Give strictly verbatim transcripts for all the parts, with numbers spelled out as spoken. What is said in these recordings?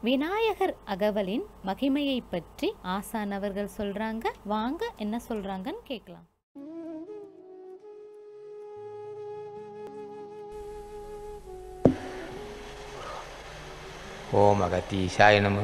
விநாயகர் அகவலின் மகிமையை பற்றி ஆசான் அவர்கள் சொல்றாங்க. வாங்க என்ன சொல்றாங்கன்னு கேட்கலாம். ஓம் அகத்தீசாய நம.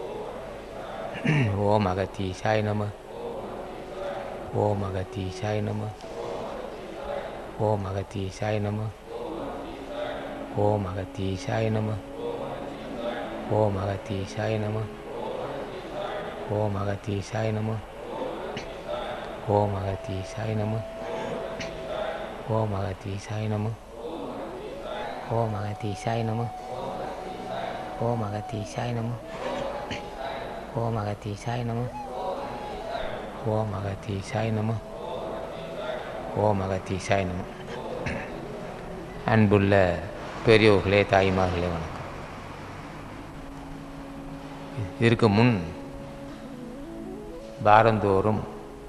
ஓம் அகத்தீசாய நம. ஓம் அகத்தீசாய நம. ஓம் அகத்தீசாய நம. ஓம் அகத்தீசாய நம. ஓம் அகத்தீசாய நம. ஓம் அகத்தீசாய நம. ஓம் அகத்தீசாய நம. ஓம் அகத்தீசாய நம. ஓம் அகத்தீசாய நம. ஓம் அகத்தீசாய நம. ஓம் அகத்தீசாய நம. ஓம் அகத்தீசாய நம. ஓம் அகத்தீசாய நம. அன்புள்ள பெரியோர்களே, தாய்மார்களே, வணக்கம். இதற்கு முன் வாரந்தோறும்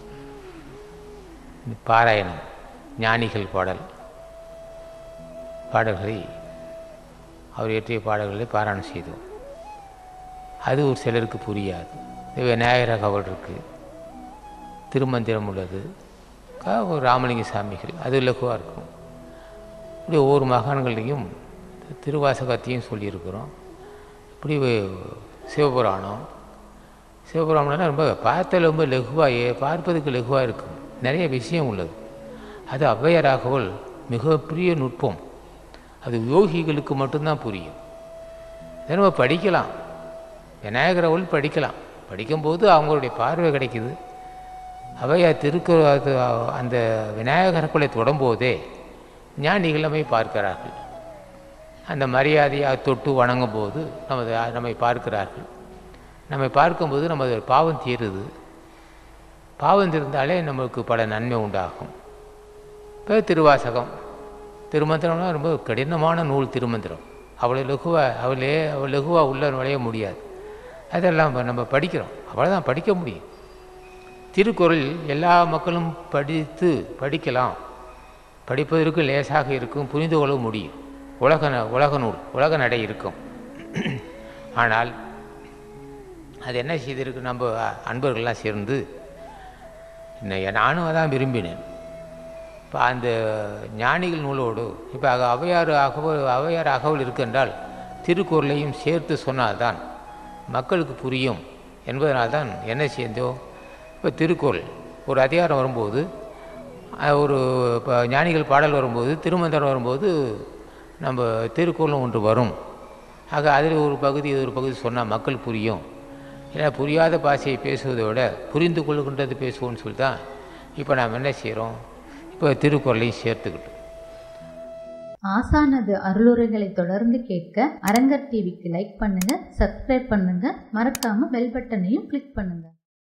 பாராயணம், ஞானிகள் பாடல் பாடல்களை அவர் இயற்றிய பாடல்களை பாராயணம் செய்தோம். அது ஒரு சிலருக்கு புரியாது. விநாயகர் அகவல் இருக்குது, திருமந்திரம் உள்ளது, ராமலிங்க சாமிகள், அது இலகுவாக இருக்கும். இப்படி ஒவ்வொரு மகான்களையும் திருவாசகத்தையும் சொல்லியிருக்கிறோம். இப்படி சிவபுராணம் சிவபுராணம்லாம் ரொம்ப பார்த்த ரொம்ப லகுவாக, பார்ப்பதுக்கு லகுவாக இருக்கும். நிறைய விஷயம் உள்ளது. அது ஔவையார் அகவல் மிகப்பெரிய நுட்பம். அது யோகிகளுக்கு மட்டும்தான் புரியும். இதை நம்ம படிக்கலாம், விநாயகர் அகவல் படிக்கலாம். படிக்கும்போது அவங்களுடைய பார்வை கிடைக்குது. ஔவையார் திருக்குற அந்த விநாயகர் அகவலை தொடரும்போதே ஞானிகள் நம்மை பார்க்கிறார்கள். அந்த மரியாதையாக தொட்டு வணங்கும் போது நமது நம்மை பார்க்கிறார்கள். நம்மை பார்க்கும்போது நமது பாவம் தீருது. பாவம் தீர்ந்தாலே நம்மளுக்கு பல நன்மை உண்டாகும். இப்போ திருவாசகம், திருமந்திரம்னா ரொம்ப கடினமான நூல். திருமந்திரம் அவ்வளோ லகுவாக அவளே அவ்வளோ லகுவாக உள்ள நுழைய முடியாது. அதெல்லாம் நம்ம படிக்கிறோம், அவ்வளோதான் படிக்க முடியும். திருக்குறள் எல்லா மக்களும் படித்து படிக்கலாம். படிப்பதற்கு லேசாக இருக்கும், புரிந்து கொள்ள முடியும். உலக உலக நூல், உலக நடை இருக்கும். ஆனால் அது என்ன செய்திருக்கு, நம்ம அன்பர்கள்லாம் சேர்ந்து நானும் அதான் விரும்பினேன். இப்போ அந்த ஞானிகள் நூலோடு இப்போ ஔவையார் அகவல் ஔவையார் அகவல் இருக்குன்றால் திருக்குறளையும் சேர்த்து சொன்னால்தான் மக்களுக்கு புரியும் என்பதனால்தான் என்ன செய்தோம். இப்போ திருக்குறள் ஒரு அதிகாரம் வரும்போது, ஒரு இப்போ ஞானிகள் பாடல் வரும்போது, திருமந்திரம் வரும்போது நம்ம திருக்குறளும் ஒன்று வரும். ஆக அதில் ஒரு பகுதி ஒரு பகுதி சொன்னால் மக்கள் புரியும். ஏன்னா புரியாத பாஷையை பேசுவதை விட புரிந்து கொள்கின்றது பேசுவோம்னு சொல்லி தான் இப்போ நாம் என்ன செய்கிறோம், இப்போ திருக்குறளையும் சேர்த்துக்கிட்டோம். ஆசானது அருளுரைகளை தொடர்ந்து கேட்க அரங்கர் டிவிக்கு லைக் பண்ணுங்க, சப்ஸ்கிரைப் பண்ணுங்க, மறக்காம பெல் பட்டனையும் கிளிக் பண்ணுங்க.